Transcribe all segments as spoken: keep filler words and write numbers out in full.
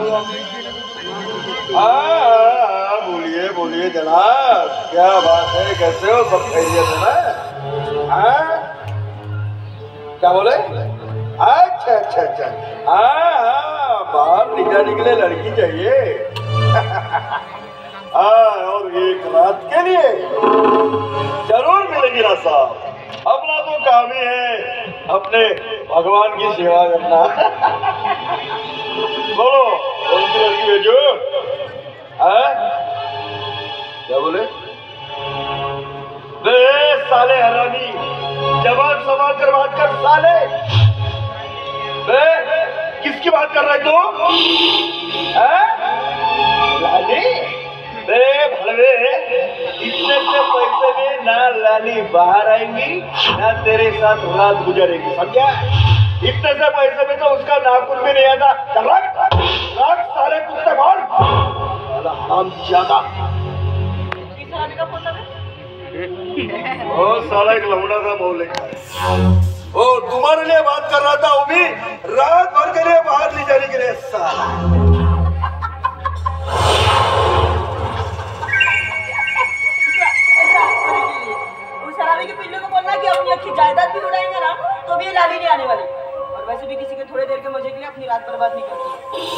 हाँ बोलिए बोलिए जनाब, क्या बात है, कैसे हो, सब खैरियत है ना? हाँ क्या बोले? अच्छा अच्छा अच्छा, हाँ हाँ बाहर निकलने के लिए लड़की चाहिए। हाँ और एक रात के लिए जरूर मिलेगी ना साहब। अपना तो काम ही है अपने भगवान की सेवा करना। बोलो कौन सी लड़की भेजो? हाँ क्या बोले? बे साले हरामी, जवाब सवाल कर बात कर साले। बे किसकी बात कर रहे तू? लाली? बे भड़वे, इतने से पैसे में ना लाली बाहर आएंगी ना तेरे साथ रात गुजरेगी, समझा? इतने से पैसे में तो उसका नाखून भी नहीं आता। चल रख सारे कुत्ते बोल। हम ज्यादा ओ साला एक लौंडा था बोले। ओ तुम्हारे लिए बात कर रहा था, वो भी रात भर के लिए बाहर ले जाने के लिए। साला उस शराबी के पिल्ले को बोलना कि अपनी अच्छी जायदाद भी उड़ाएंगे ना तो भी ये लाली नहीं आने वाली। और वैसे भी किसी के थोड़े देर के मजे के लिए अपनी रात बर्बाद नहीं करती।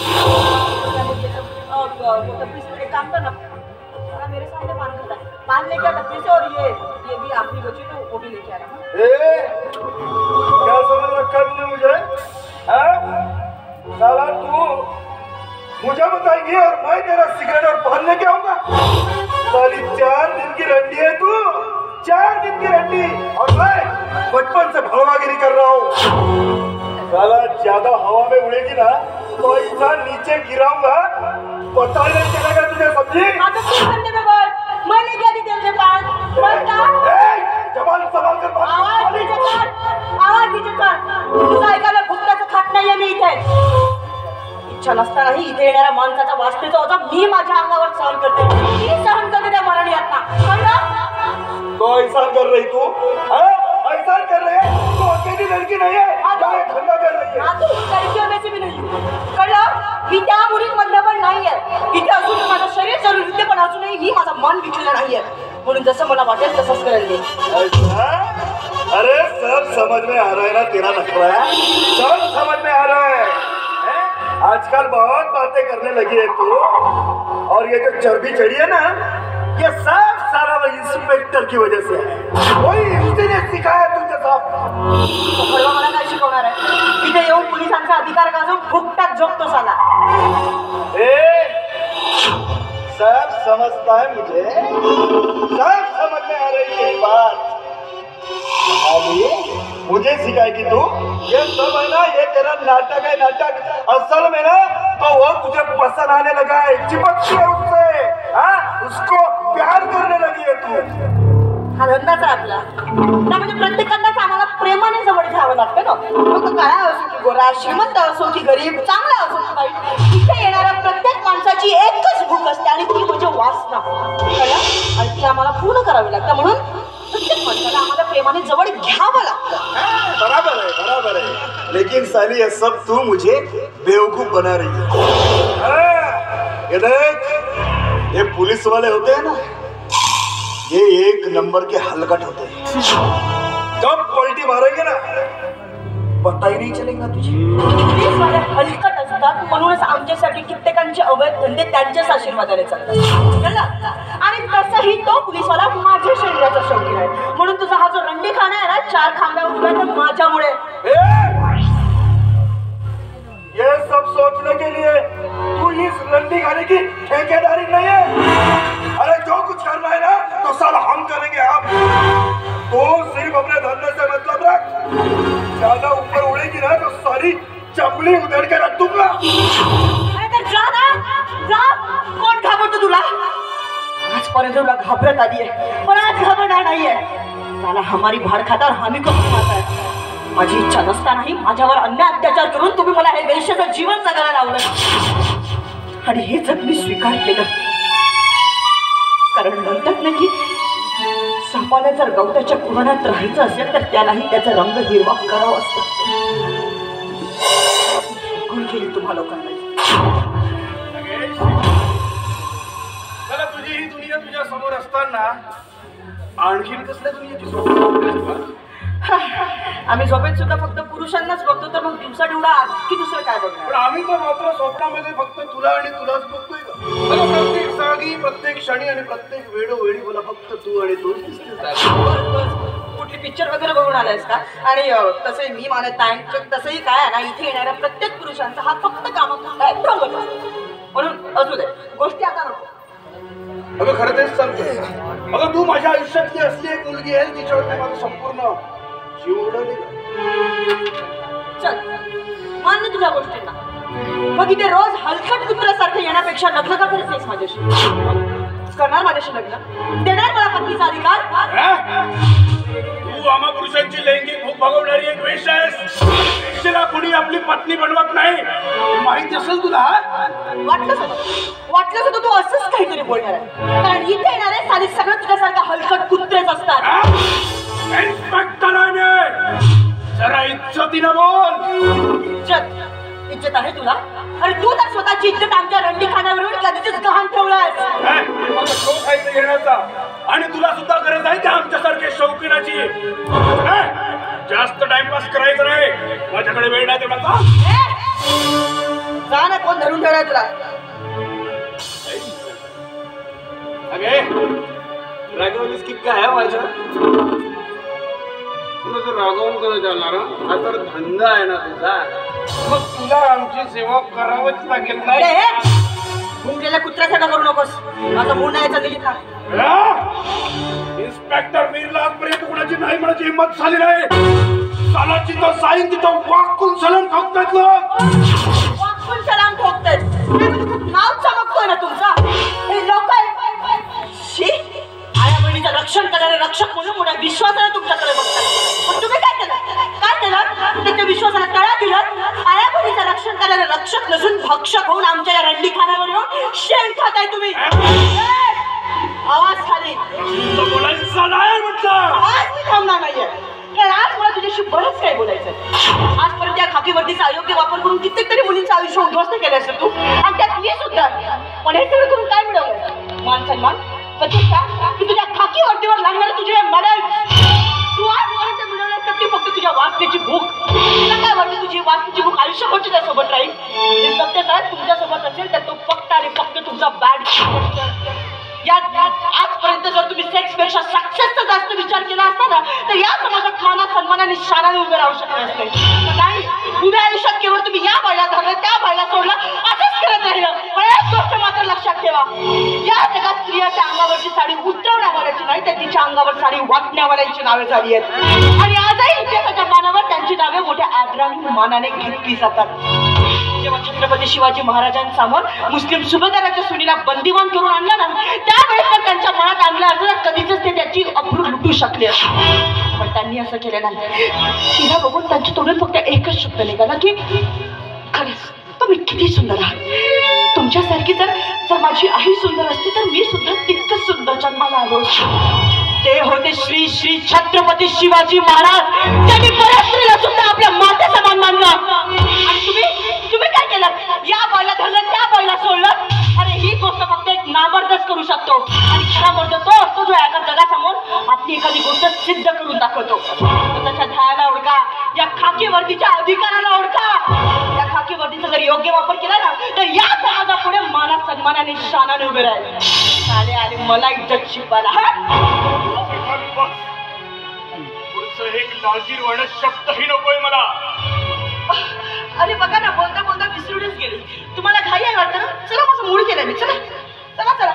एक काम करना, मेरे सामने पान खाता है, पान लेके आ डब्बे से, और ये ये भी आखिरी बची तो वो भी लेके आ रहा। ए क्या समझ रखा तूने मुझे? हाँ साला तू मुझे बताएंगी और मैं तेरा सिगरेट और पान लेके आऊंगा? साली चार दिन की रंडी है तू, चार दिन की रंडी, और मैं बचपन से भड़वागिरी कर रहा हूँ। साला ज्यादा हवा में उड़ेगी ना तो ऐसा नीचे गिराऊंगा पता ही नहीं चलेगा तुझे, समझी? हाँ तो क्यों करने में बोल, मैं लेके आती तेरे से पान, बोलता। जवान सवाल कर बात। आवाज नीचे कर, आवाज नीचे कर। तुझा ऐकायला भुकटाचं खात नाहीये मी इथे। इच्छा नसतानाही इथे येणाऱ्या माणसाचा वासनेचा ओझा मी माझ्या अंगावर सहन करते, मी सहन करते त्या मरण यातना, कळलं? तो ऐसा कर रही तू? ऐसा कर रहे है तो अकेली लड़की नहीं है, धंधा कर रही है। हाँ तू लड़कियों में से भी नहीं, कळलं? मी त्या मुलींमधलं पण नाहीये। इथे अजून माझं शरीर जरूर इथे, पण अजूनही मी माझं मन विकलं नाहीये, म्हणून जसं मला वाटेल तसंच करेल मी। अरे सब समझ में आ रहा है ना तेरा नखरा, सब समझ में आ रहा है। आजकल बहुत बातें करने लगी है तू, और ये जो चर्बी चढ़ी है ना ये सब सारा वो इंस्पेक्टर की वजह से है। वही उसने सिखाया तुझे सब। तो मला काय शिकवणार आहे? इथे येऊन पोलिसांचा अधिकार गाजवून फुकटात झोपतो साला। ए सब समझता है मुझे, सब समझ में आ रही है बात। मुझे सिखाएगी तू? ये सब है ना, ये तेरा नाटक है नाटक। असल में ना तो वो तुझे पसंद आने लगा है, चिपकती है उससे, हाँ उसको प्यार करने लगी है तू। हा धंदाच आहे आपला ना, म्हणजे प्रत्येकांनाच आम्हाला प्रेमाने जवळ घ्यावं लागतं ना। मग तो काळा असो की गोरा, श्रीमंत असो की गरीब, चांगला असो की वाईट, इथे येणाऱ्या प्रत्येक माणसाची एकच भूक असते आणि ती म्हणजे वासना, कळलं? आणि ती आम्हाला पूर्ण करावी लागते, म्हणून प्रत्येक माणसाला आम्हाला प्रेमाने जवळ घ्यावं लागतं। बराबर है बराबर है, लेकिन साली ये सब तू मुझे बेवकूफ बना रही है। ये देख, ये पुलिस वाले होते हैं ना, ये एक नंबर के हलकट होते हैं। जब पलटी मारेंगे ना पता ही नहीं चलेगा तुझे। पुलिस वाले हलकट असतात, म्हणूनच आमच्यासाठी कित्येकांचे अवैध धंदे त्यांच्याच आशीर्वादाने चालतात, आणि तसंही तो पोलिसवाला माझ्या शरीराचा शौकीन आहे, म्हणून तुझा हा जो रंडी खाना आहे ना, चार खांब्यावर उभा तर माझ्यामुळे। ये सब सोचने के लिए तू इस रंडी खाने की ठेकेदारी नहीं है। अरे जो कुछ करना है ना तो साला हम करेंगे, हम। तो सिर्फ अपने धंधे से मतलब रख, ज्यादा ऊपर उड़ेगी ना तो सारी चमड़ी उधेड़ के रख दूंगा। अरे तर जा ना, जा, कोण घाबरतो तुला? आजपर्यंत तुला घाबरत आली आहे, पण आज घाबरणार नाहीये। साला हमारी भाड खाता और हामी को खाता है। माझी इच्छा नसतानाही माझ्यावर अन्याय अत्याचार करून तुम्ही मला हे वैश्याचं जीवन जगायला लावलं, आणि हे जग मी स्वीकार केलं, कारण म्हणतात ना की सापाला जर गवताच्या कुरणात राहायचं असेल तर त्यालाही त्याचा रंग हिरवा करावा असतो। कोण केली तुम्हा लोकांना? असताना आणखीन कसल्या दुनियेची स्वप्न? आम्ही झोपेत सुद्धा फक्त पुरुषांनाच बघतो, तर मग दिवसा एवढा आणखी दुसरं काय पण बघणार? आम्ही तर मात्र स्वप्नामध्ये फक्त तुला आणि तुलाच बघतोय का? मला प्रत्येक जागी, प्रत्येक क्षणी आणि प्रत्येक वेळोवेळी मला फक्त तू आणि तूच दिसतेस. कुठली पिक्चर वगैरे बघून आलायस का? आणि अं, तसंही मी मानत नाही, तसंही काय आहे ना, इथे येणाऱ्या प्रत्येक पुरुषांचा हा फक्त कामापुरता एक ढोंग असतो. म्हणून असू दे, गोष्टी आता नको. अगं खरं तेच सांगतोय. अगं तू माझ्या आयुष्यातली असली एक मुलगी आहे तिच्यावरती माझं संपूर्ण जीव उडवले. चल मान्य तुझ्या गोष्टींना, मग इथे रोज हलकट कुत्र्यासारखं येण्यापेक्षा लग्न का करत नाहीस माझ्याशी? करणार माझ्याशी लग्न? देणार मला पत्नीचा अधिकार? तू आम्हा पुरुषांची लैंगिक भूक भागवणारी एक वेश आहेस. वेश्येला कुणी आपली पत्नी बनवत नाही, माहिती असेल तुला. वाटलंच होतं वाटलंच होतं तू असंच काहीतरी बोलणार आहे, कारण इथे येणारे सारे सगळं तुझ्यासारखं हलकट कुत्रेच असतात. इन्स्पेक्टर आहे, जरा इज्जतीनं बोल. इज्जत इज्जत आहे तुला? अरे तू तर स्वतःची इज्जत आमच्या रंडी खाण्यावरून कधीच गहाण ठेवलास. खायचं घेण्याचा आणि तुला सुद्धा गरज आहे त्या आमच्यासारखे शौकीनाची. जास्त टाइमपास करायचं नाही, माझ्याकडे वेळ नाही तेवढा. जा ना, कोण धरून ठेवलाय तुला? अगे रागवलीस की काय माझ्या? तुला तर रागवून कसं चालणार? हा तर धंदा आहे ना तुझा, मग तुला आमची सेवा करावंच लागेल. भुंकलेल्या कुत्र्यासारखा करू नकोस, माझा मूळ नाही याचा निघित. इन्स्पेक्टर वीरला आजपर्यंत कुणाची नाही म्हणायची हिंमत झाली नाही. साला जिथं साईन तिथं वाकून सलाम ठोकतात लोक. वाकून सलाम ठोकतात? नाव चमकतोय ना तुमचा. हे लोक आया बहिणीचं रक्षण करणारे रक्षक म्हणून मोठ्या विश्वासाने तुमच्याकडे बघतात. पण तुम्ही काय केलं? काय केलं? त्याच्या विश्वासाला तळा दिलं. आया बहिणीचं रक्षण करणारे रक्षक नसून भक्षक होऊन आमच्या या रंडी खाण्यावर येऊन शेण खाताय तुम्ही. आवाज खाली बोलायचं नाही म्हटलं. आज मी थांबणार नाहीये, कारण आज मला तुझ्याशी बरंच काही बोलायचं. आजपर्यंत या खाकीवर्दीचा अयोग्य वापर करून कित्येक तरी मुलींचं आयुष्य उद्ध्वस्त केलं असेल तू, आणि त्यात मी सुद्धा. पण हे सगळं करून काय मिळवलं? मान सन्मान, प्रतिष्ठा, की तुझ्या खाकी वर्दीवर लागणारे तुझे मडल. तू आजपर्यंत मिळवण्यासाठी फक्त तुझ्या वासनेची भूक. तुला काय वाटतं तुझी वासनेची भूक आयुष्यभर तुझ्यासोबत राहील? सत्य साहेब तुमच्यासोबत असेल तर तो फक्त आणि फक्त तुमचा बॅड. यात आजपर्यंत जर तुम्ही सेक्स पेक्षा सक्सेसचा जास्त विचार केला असता ना, तर या समाजात माना सन्मानाने शानाने उभे राहू शकले असते. नाही, पुढे आयुष्यात केवळ तुम्ही या बायला धरलं, त्या बायला सोडलं, असंच करत राहिलं. पण एक गोष्ट मात्र लक्षात ठेवा, या जगात स्त्रियाच्या अंगावरची साडी उतरवण्यावाल्याची नाही, तर तिच्या अंगावर साडी वाटण्यावाल्यांची नावे झाली आहेत. आणि आजही इतिहासाच्या पानावर त्यांची नावे मोठ्या आदराने मानाने घेतली जातात. जेव्हा छत्रपती शिवाजी महाराजांसमोर मुस्लिम सुभेदाराच्या सुनीला बंदिवान करून आणला ना, त्यावेळेस पण त्यांच्या मनात आणलं असं कधीच ते त्याची अब्रू लुटू शकले असते. पण त्यांनी असं केलं नाही. तिला बघून त्यांच्या तोंडून फक्त एकच शब्द निघाला की खरंच तुम्ही किती सुंदर आहात. तुमच्यासारखी जर जर माझी आई सुंदर असती तर मी सुद्धा तितकंच सुंदर जन्माला आलो. ते होते श्री श्री छत्रपती शिवाजी महाराज. त्यांनी परस्त्रीला सुद्धा आपल्या माते समान मानलं. आणि तुम्ही तुम्ही काय केलं? या बायला धरलं, त्या बायला सोडलं. अरे ही गोष्ट फक्त एक नामर्दच करू शकतो, आणि खरा मर्द तो असतो जो एका जगासमोर आपली एखादी गोष्ट सिद्ध करून दाखवतो. त्याच्या ध्यानाला ओळखा, या खाकी वर्दीच्या अधिकाराला ओळखा. या खाकी वर्दीचा जर योग्य वापर केला ना, तर या समाजापुढे मानात सन्मानाने शानाने उभे राहील. आले आले मला इज्जत शिकवायला. पुढचं एक लाजीरवाणं शब्दही नकोय मला. अरे बघा ना, बोलता बोलता विसरूनच गेले. तुम्हाला घाई आहे वाटतं ना? चला, माझं मूड केलं मी. चला चला चला.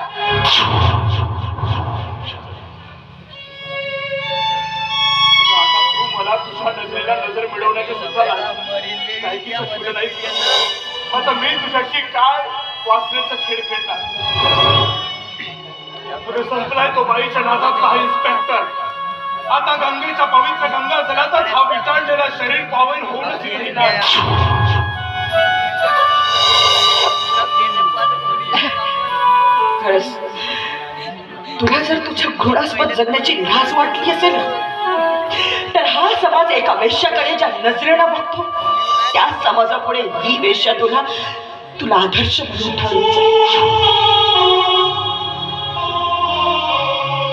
आता तू मला तुझ्या नजरेला नजर मिळवण्याचं सुद्धा नाही. आता मी तुझ्याशी काय वासनेचा खेळ खेळणार? पुढे संपलाय तो बाईच्या नादातला हा इन्स्पेक्टर. आता गंगेच्या पवित्र गंगा जलातच हा विटाळलेला शरीर पावन होऊनच गेला. खरंच तुला जर तुझ्या घोडास्पद जगण्याची लाज वाटली असेल तर हा समाज एका वेश्याकडे ज्या नजरेनं बघतो त्या समाजापुढे ही वेश्या तुला तुला आदर्श म्हणून ठरवून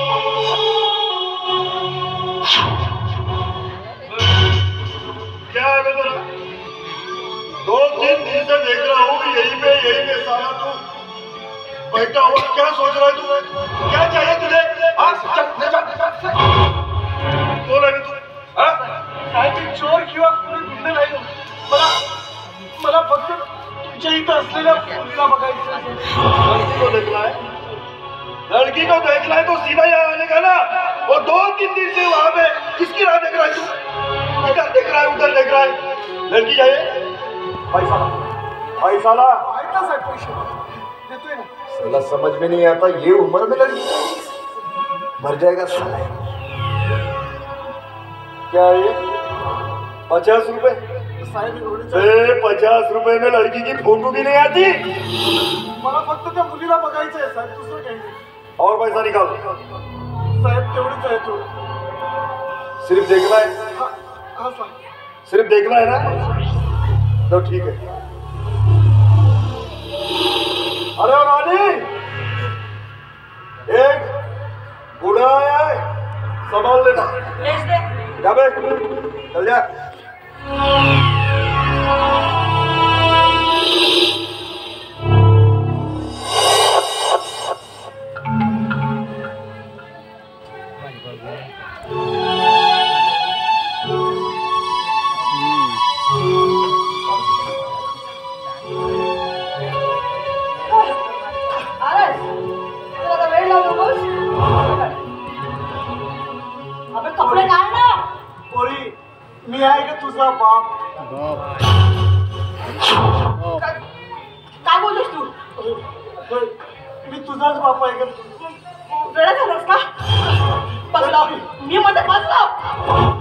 बैठा हुआ क्या सोच रहा है तू? क्या चाहिए तुझे? हाँ, चल, चल, चल, चल। बोल अरे तू, हाँ? साहेब मी चोर किंवा कोणी गुंड नाही मला मला फक्त तुमच्या इथं असलेल्या मुलीला बघायचं आहे. लड़की को देखना है? लड़की को देखना है तो सीधा यहाँ आने का ना. वो दो तीन दिन से वहाँ पे किसकी राह देख रहा है तू? इधर देख रहा है, उधर देख रहा है. लड़की चाहिए? पैसा ला, पैसा ला. आहेत ना साहेब पैसे देतोय ना. साला समझ में नहीं आता ये उम्र में लड़की मर जाएगा साला. क्या है ये? पचास रुपए? साहेब एवढे पचास रुपए में लड़की की फोटो भी नहीं आती. मला फक्त त्या मुलीला बघायचं आहे साहेब, दुसरं काही नाही. और पैसा निकाल. साहेब तेवढेच आहे तो. सिर्फ देखना है? हा हा साहेब. सिर्फ देखना है ना? तो ठीक है. अरे रानी, एक बूढ़ा आया है, संभाल लेना. भेज दे. जा बे, चल जा. अरे तुला आता वेळ लावू नकोस. अबे कपडे काढ ना. पोरी मी आहे का तुझा बाप? काय काय बोलतोस तू? होय, मी तुझाच बाप आहे का? वेळ झालास का? बसलाव. मी म्हणते बसलाव.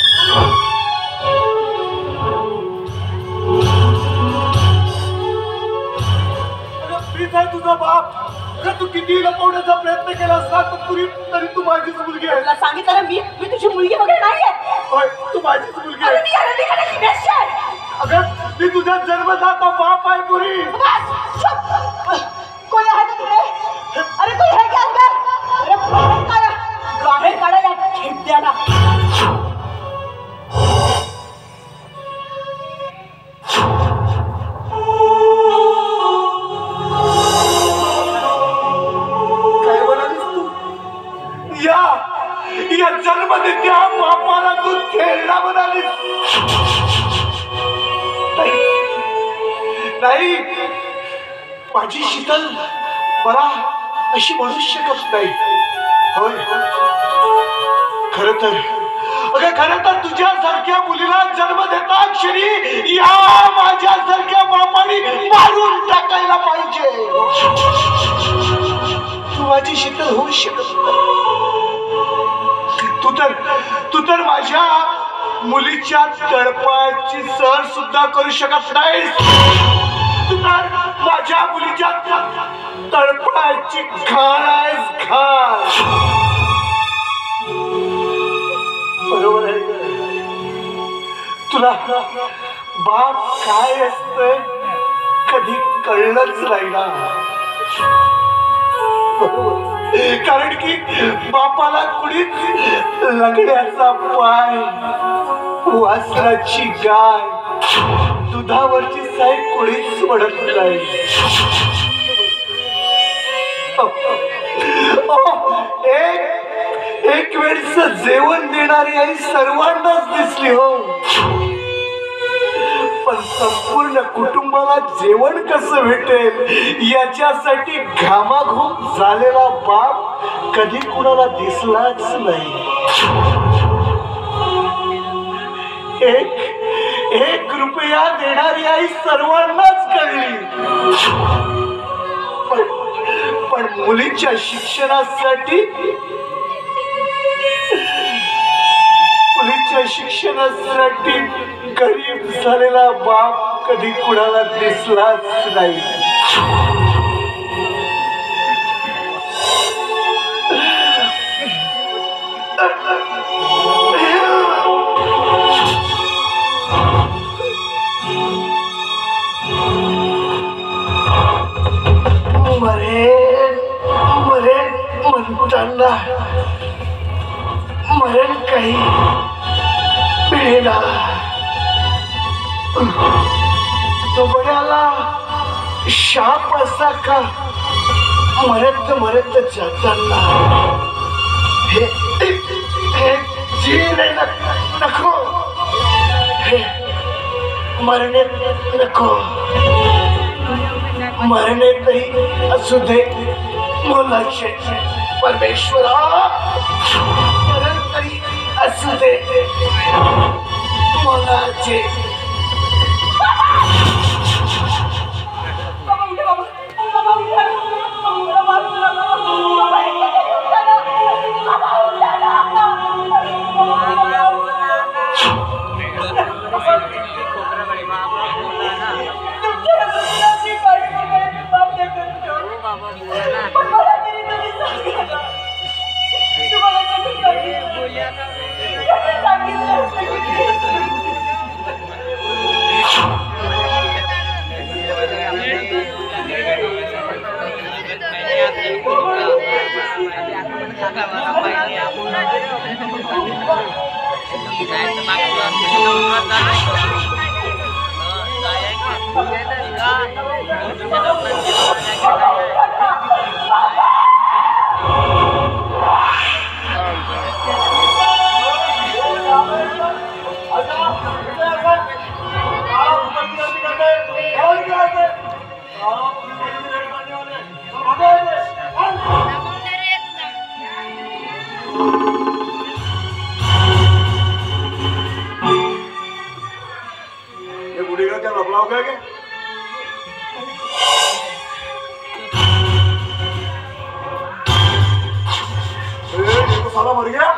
मीच आहे तुझा बाप. अरे तू किती लपवण्याचा प्रयत्न केला असता तर तरी तरी तू माझीच मुलगी आहे. तुला सांगितलं ना मी मी तुझी मुलगी वगैरे नाहीये. होय, तू माझीच मुलगी अरे आहे. निघाला निघाला की बेस्ट आहे. अगं मी तुझा जन्मदाता बाप आहे पुरी. बस चुप. कोणी आहे का तिकडे? अरे कोणी आहे का अंदर? अरे बाहेर काढा, बाहेर काढा या खेड्याला. काय म्हणालीस तू? या या जन्मदात्या बापाला तू खेळणा म्हणालीस? नाही नाही, माझी शीतल मला अशी म्हणू शकत नाही. होय, खर तर अगं खरं तर तुझ्यासारख्या मुलीला जन्म देता क्षणी या माझ्यासारख्या बापाने मारून टाकायला पाहिजे. तू माझी शीतल होऊ शकत नाही. तू तर तू तर माझ्या मुलीच्या तळपायाची सर सुद्धा करू शकत नाहीस. तू तर माझ्या मुलीच्या तळपायाची घाण आहेस, घाण. बरोबर आहे. तुला बाप काय असतंय कधी कळलंच नाही ना. कारण की बापाला कुणीच लंगड्याचा पाय, वासराची गाय, दुधावरची साई कुणीच म्हणत नाही. एक एक वेळचं जेवण देणारी आई सर्वांनाच दिसली हो, पण संपूर्ण कुटुंबाला जेवण कसं भेटेल याच्यासाठी घामाघूम झालेला बाप कधी कुणाला दिसलाच नाही. एक एक रुपया देणारी आई सर्वांनाच कळली, पण पण मुलीच्या शिक्षणासाठी मुलीच्या शिक्षणासाठी गरीब झालेला बाप कधी कुणाला दिसलाच नाही. मरे मरे म्हणताना मरण काही मिळेना. तो बड्याला शाप असा का मरत मरत जाताना हे हे जीने नको, हे मरणे नको, मरणे तरी असू दे मुलाचे परमेश्वरा, मरण तरी असू दे मुलाचे. साला मर गया,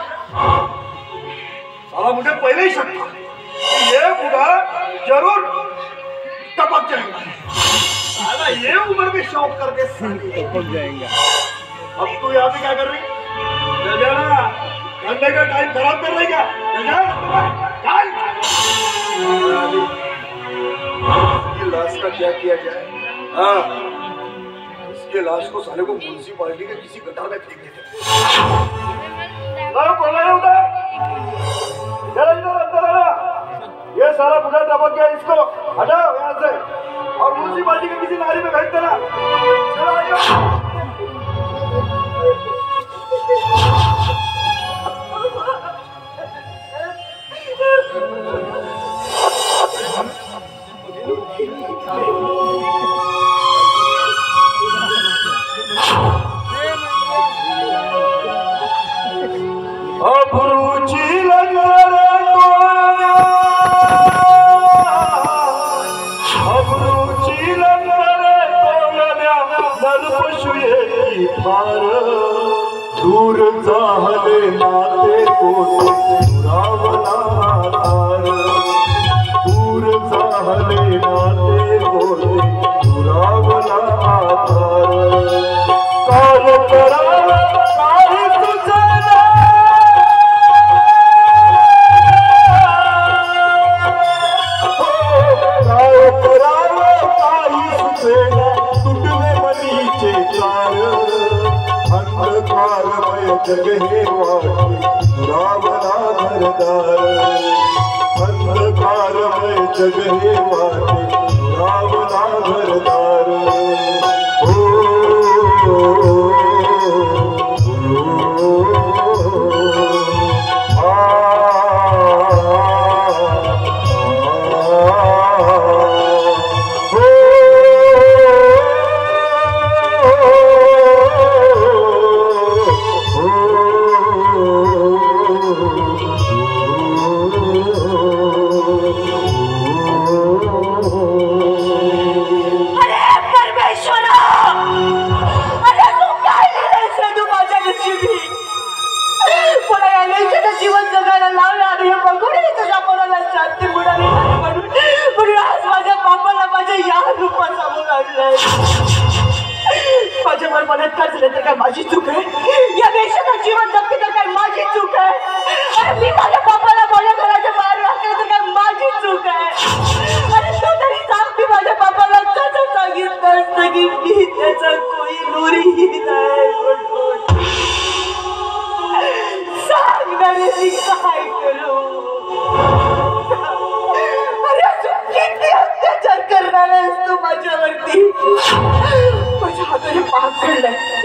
साला मुझे पहले ही शक था कि ये बूढ़ा जरूर टपक जाएगा, साला ये उम्र में शौक करके टपक जाएगा. अब तू यहाँ पे क्या कर रही? चल जाना, ठंडे का टाइम खराब कर रही क्या? चल जा, चल. इसकी लाश का क्या किया जाए? हाँ, इसके लाश को साले को म्युनिसिपालिटी के किसी गटार में फेंक देते. ये सारा बुढ़ा टपक गया, इसको हटाओ यहाँ से और म्युनिसिपालिटी के किसी नाली में फेंक देना. अब रुचि लगा अब रुचि लगा नर पशु की फार दूर जाहले नाते को रावला आधार दूर जाहले नाते को रावला आधार काल करा जगहे वाटी रावला घरदार अंधकार में जगहे वाटी रावला घरदार. ओ, ओ, माझ्यावर बलात्कार झाले तर काय माझी चूक आहे? या देशाचं जीवन जगते तर काय माझी चूक आहे? अरे मी माझ्या बापाला माझ्या घराच्या बाहेर राखलं तर काय माझी चूक आहे? अरे तू तरी सांग, मी माझ्या बापाला कसं सांगितलं असतं की मी त्याचा कोई नूरही नाही म्हणून? सांग ना रे, मी काय करू? अरे किती अत्याचार करणार आहेस तू माझ्यावरती? माझ्या हाताने पाप पडलाय.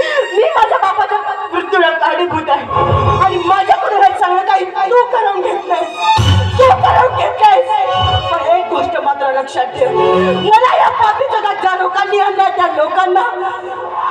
लक्षात ठेव. मला या पापी जगात ज्या लोकांनी आणल्या त्या लोकांना